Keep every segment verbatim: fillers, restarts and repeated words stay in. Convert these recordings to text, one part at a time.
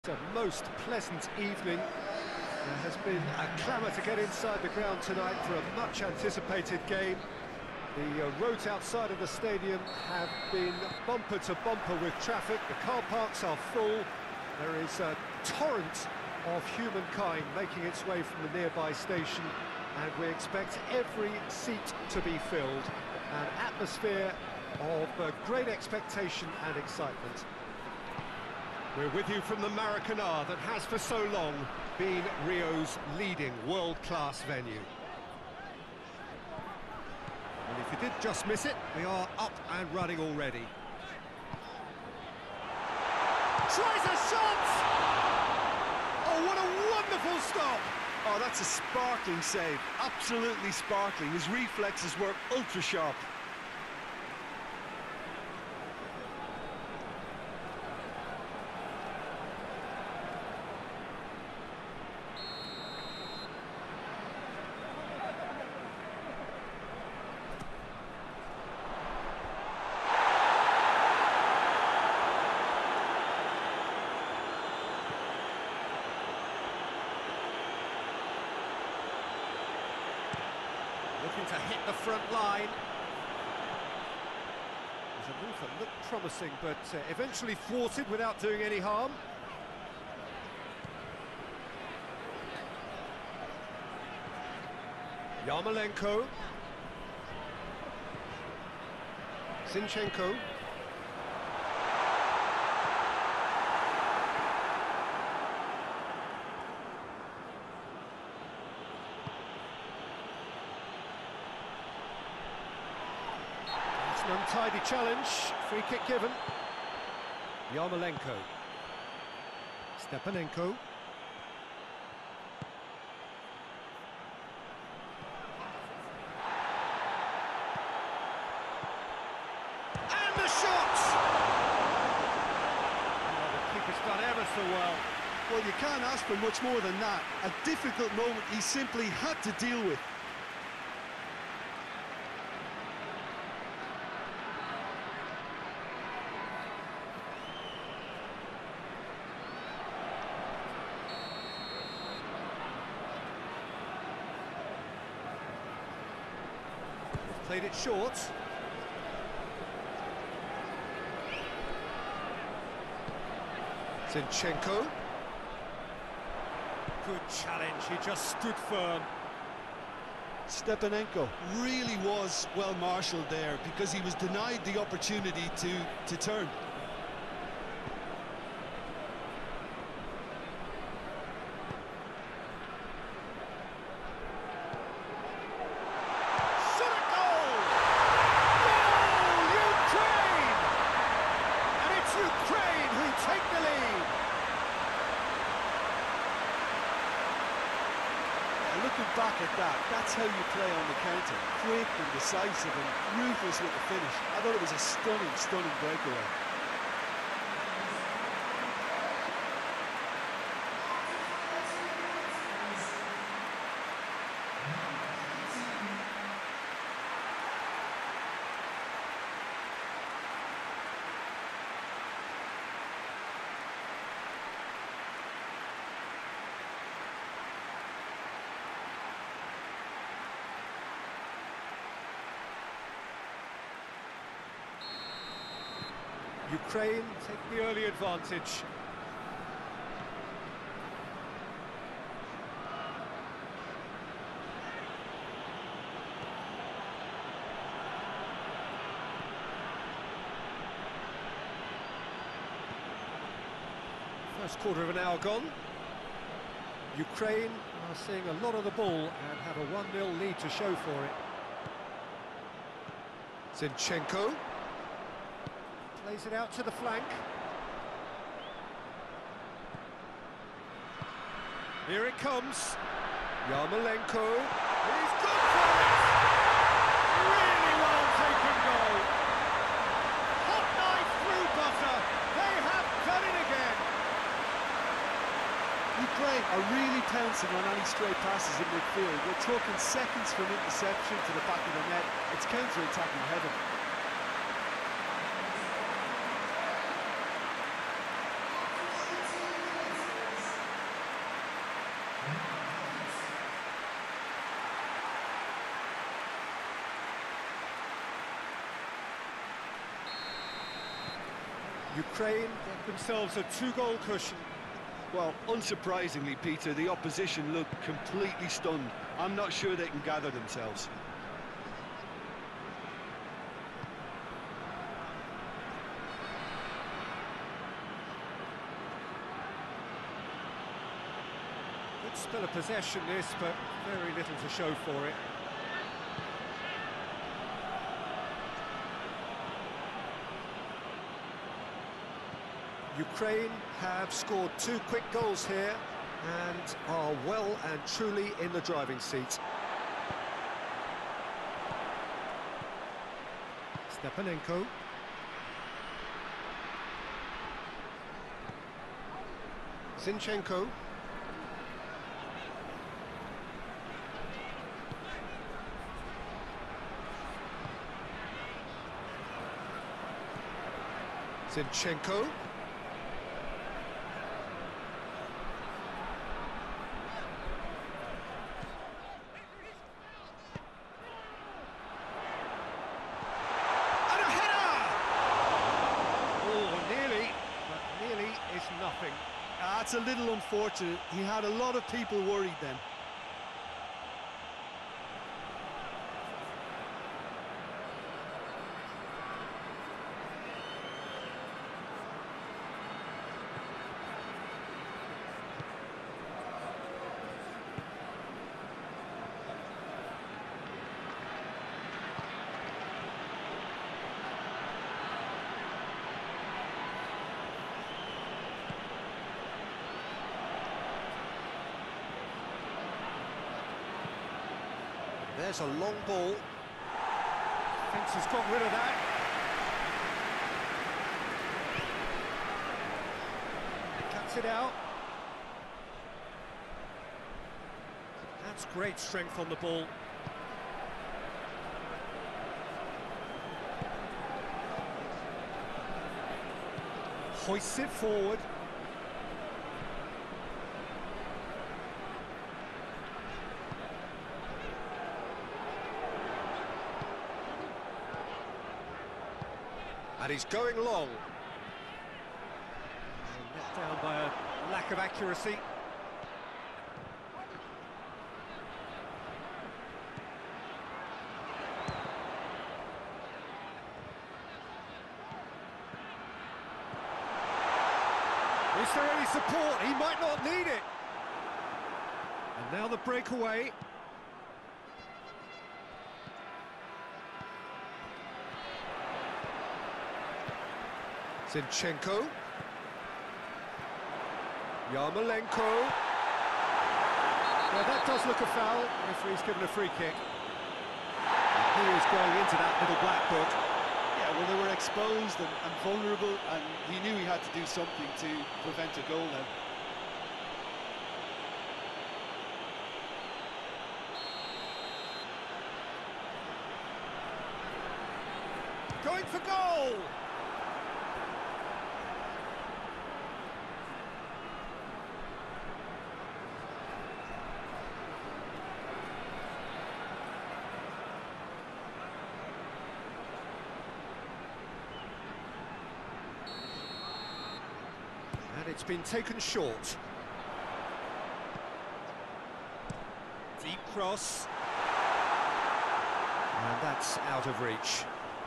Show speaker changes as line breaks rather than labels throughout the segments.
A most pleasant evening. There has been a clamour to get inside the ground tonight for a much-anticipated game. The uh, roads outside of the stadium have been bumper to bumper with traffic. The car parks are full. There is a torrent of humankind making its way from the nearby station, and we expect every seat to be filled. An atmosphere of uh, great expectation and excitement. We're with you from the Maracanã that has for so long been Rio's leading world-class venue. And if you did just miss it, we are up and running already. Tries a shot! Oh, what a wonderful stop!
Oh, that's a sparkling save, absolutely sparkling. His reflexes were ultra-sharp.
Looking to hit the front line. There's a move that looked promising, but uh, eventually thwarted without doing any harm. Yarmolenko. Zinchenko. An untidy challenge, free kick given. Yarmolenko. Stepanenko. And the shot! Oh, the keeper's done ever so well.
Well, you can't ask for much more than that. A difficult moment he simply had to deal with.
Played it short. Zinchenko. Good challenge, he just stood firm.
Stepanenko really was well marshalled there because he was denied the opportunity to, to turn. Looking back at that, that's how you play on the counter. Quick and decisive and ruthless with the finish. I thought it was a stunning, stunning breakaway.
Ukraine take the early advantage. First quarter of an hour gone. Ukraine are seeing a lot of the ball and have a one nil lead to show for it. Zinchenko. Plays it out to the flank. Here it comes. Yarmolenko. He's gone for it! Really well taken goal. Hot knife through butter. They have done it again.
Ukraine are really pouncing on any stray passes in midfield. We're talking seconds from interception to the back of the net. It's counter-attacking heaven.
Ukraine get themselves a two-goal cushion.
Well, unsurprisingly, Peter, the opposition look completely stunned. I'm not sure they can gather themselves.
Good spell of possession this, but very little to show for it. Ukraine have scored two quick goals here and are well and truly in the driving seat. Stepanenko. Zinchenko. Zinchenko. Nothing.
That's a little unfortunate. He had a lot of people worried then.
There's a long ball. Thinks he's got rid of that. Cuts it out. That's great strength on the ball. Hoists it forward. And he's going long. And let down by a lack of accuracy. Is there any support? He might not need it. And now the breakaway. Zinchenko. Yarmolenko. Well, that does look a foul. Referee's given a free kick. And he is going into that little black book.
Yeah, well, they were exposed and, and vulnerable, and he knew he had to do something to prevent a goal now.
Going for goal! And it's been taken short. Deep cross. And that's out of reach.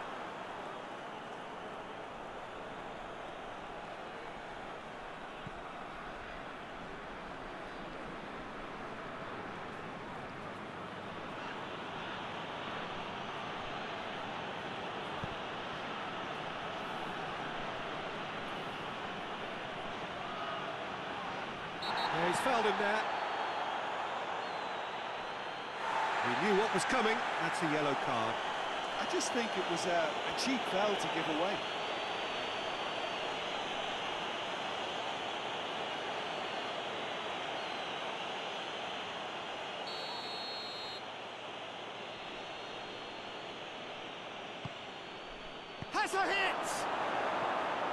Yeah, he's fouled him there. He knew what was coming. That's a yellow card.
I just think it was a, a cheap foul to give away.
Has a hit!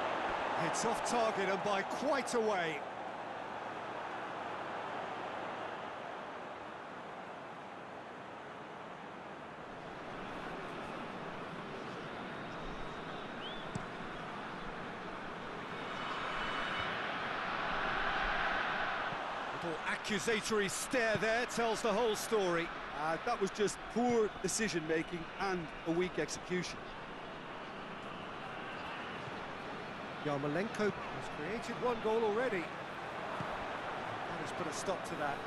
It's off target and by quite a way. Little accusatory stare there tells the whole story.
Uh, that was just poor decision-making and a weak execution.
Yarmolenko has created one goal already. And has put a stop to that.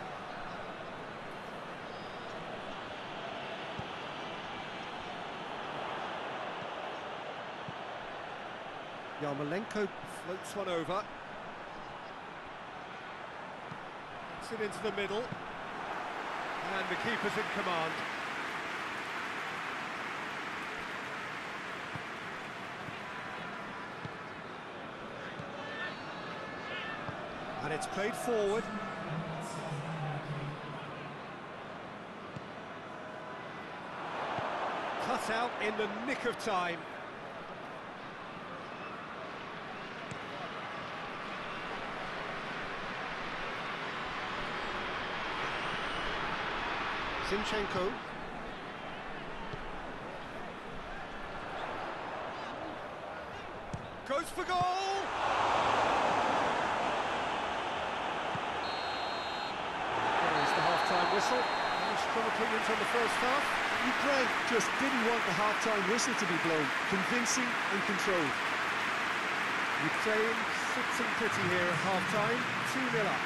Yarmolenko floats one over. Gets it into the middle. And the keeper's in command. And it's played forward. Cut out in the nick of time. Zinchenko. Goes for goal! There is the half-time whistle. Any strong opinions on the first half?
Ukraine just didn't want the half-time whistle to be blown. Convincing and controlled.
Ukraine sitting pretty here at half-time, two nil up.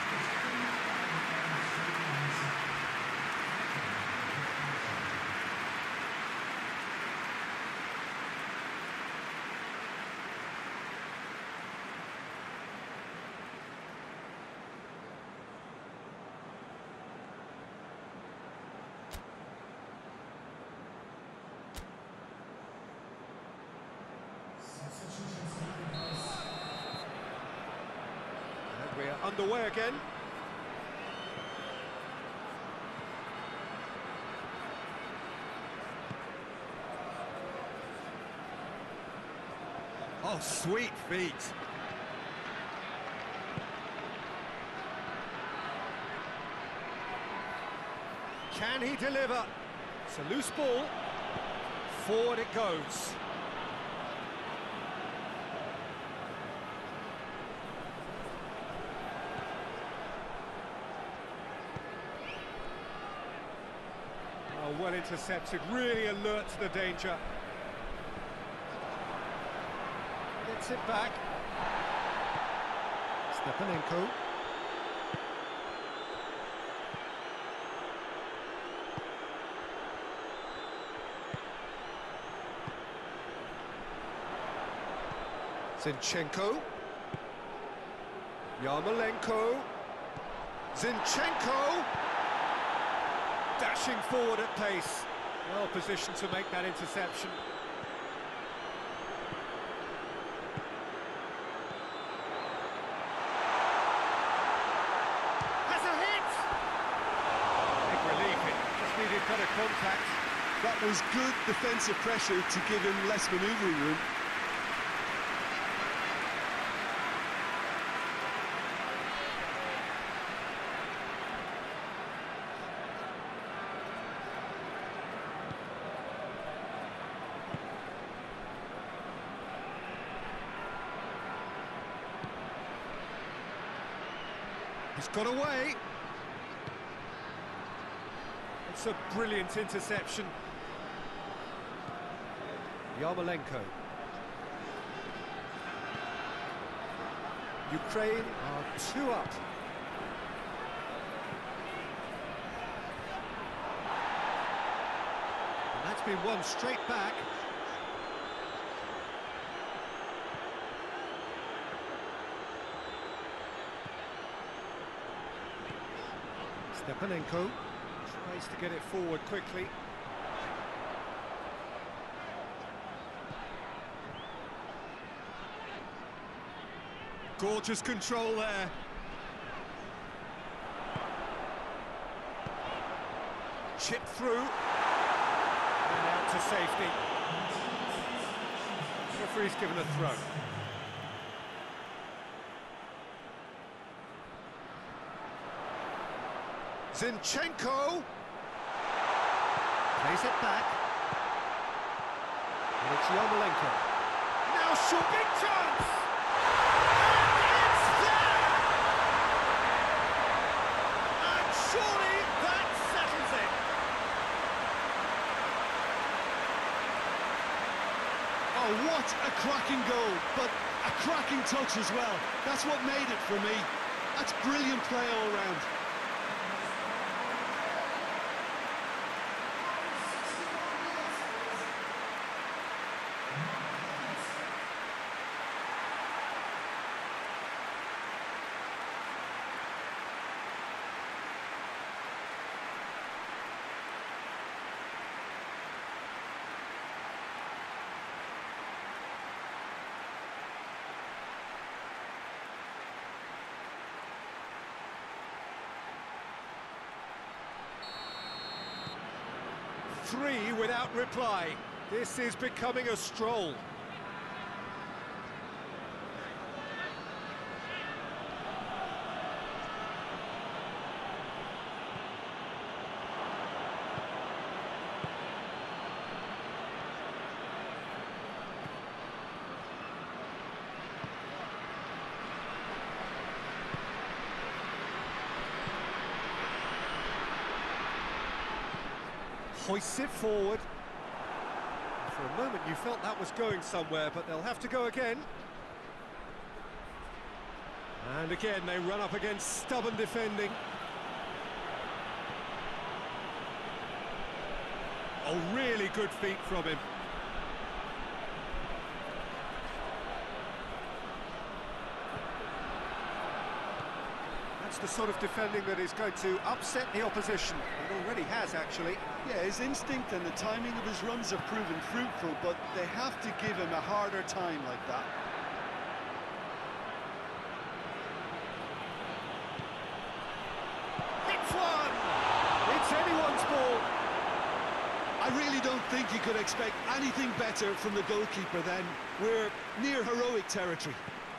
And we're underway again.
Oh, sweet feet.
Can he deliver? It's a loose ball. Forward it goes. Oh, well intercepted, really alert to the danger. Gets it back. Stepanenko. Zinchenko. Yarmolenko. Zinchenko. Dashing forward at pace. Well positioned to make that interception. Has a hit! Big relief, it just needed better contact.
That was good defensive pressure to give him less manoeuvring room.
He's got away. It's a brilliant interception. Yarmolenko. Ukraine are two up. And that's been won straight back. Stepanenko tries to get it forward quickly. Gorgeous control there. Chip through. And out to safety. Referee's given a throw. Zinchenko plays it back, and it's Yarmolenko. Now shot, big chance, and it's there.
What a cracking goal, but a cracking touch as well. That's what made it for me. That's brilliant play all round.
Three without reply. This is becoming a stroll. Hoists it forward. For a moment you felt that was going somewhere, but they'll have to go again. And again they run up against stubborn defending. Oh, really good feet from him. That's the sort of defending that is going to upset the opposition. It already has, actually.
Yeah, his instinct and the timing of his runs have proven fruitful, but they have to give him a harder time like that.
Hits one! It's anyone's ball.
I really don't think you could expect anything better from the goalkeeper then. We're near heroic territory.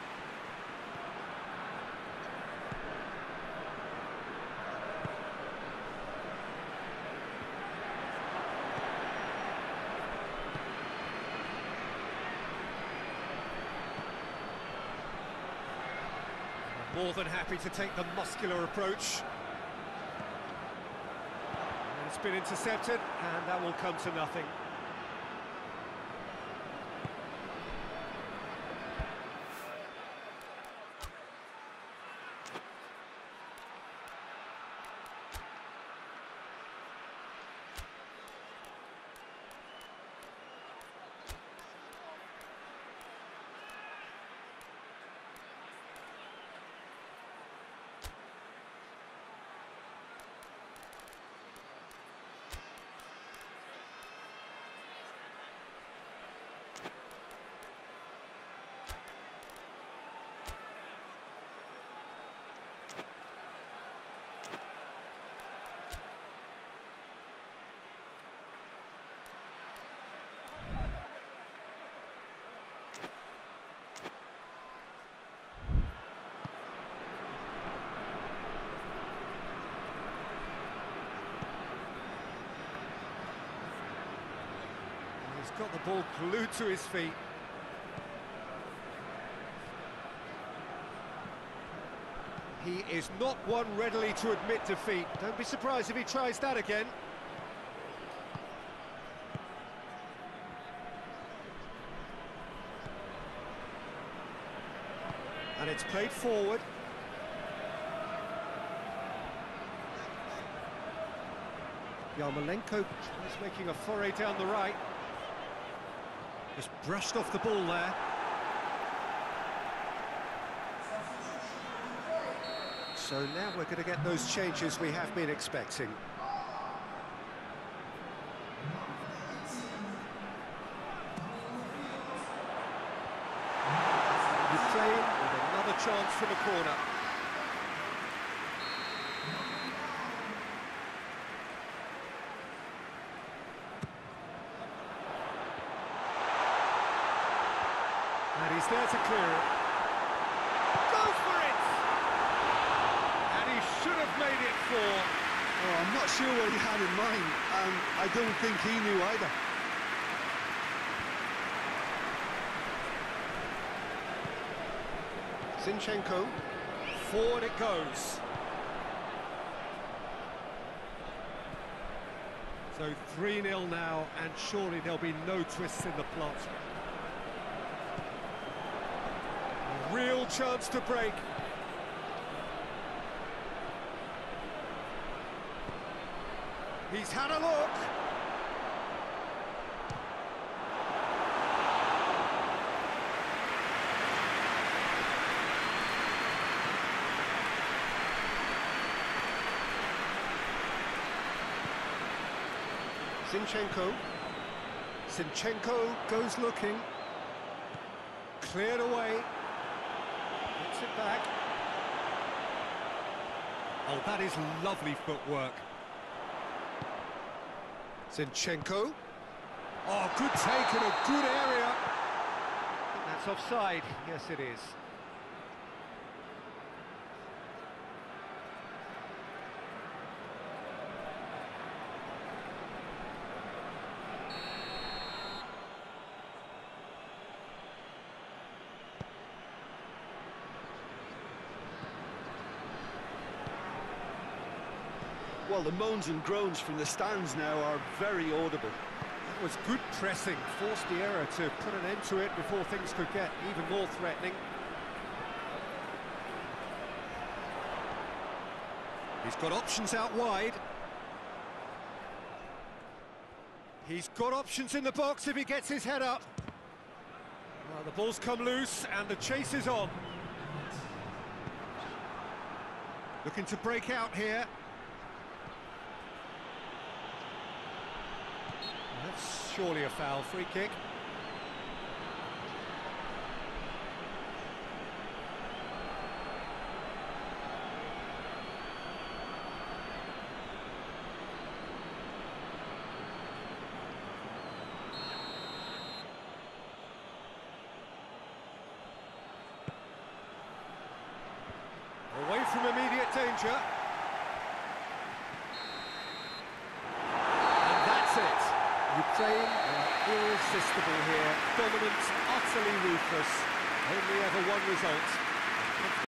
More than happy to take the muscular approach. And it's been intercepted, and that will come to nothing. He's got the ball glued to his feet. He is not one readily to admit defeat. Don't be surprised if he tries that again. And it's played forward. Yarmolenko is making a foray down the right. Just brushed off the ball there. So now we're going to get those changes we have been expecting. Ukraine with another chance from a corner. And he's there to clear it. Goes for it! And he should have made it four.
Oh, I'm not sure what he had in mind, and I don't think he knew either.
Zinchenko, forward it goes. So three nil now, and surely there'll be no twists in the plot. real chance to break. He's had a look. Zinchenko. Zinchenko goes looking. Cleared away. Gets it back. Oh, that is lovely footwork. Zinchenko. Oh, good take in a good area. I think that's offside. Yes, it is.
Well, the moans and groans from the stands now are very audible.
That was good pressing, forced the error to put an end to it before things could get even more threatening. He's got options out wide. He's got options in the box if he gets his head up. Well, the ball's come loose and the chase is on. Looking to break out here. That's surely a foul, free kick. Away from immediate danger. And that's it. Ukraine are irresistible here, dominant, utterly ruthless, only ever one result.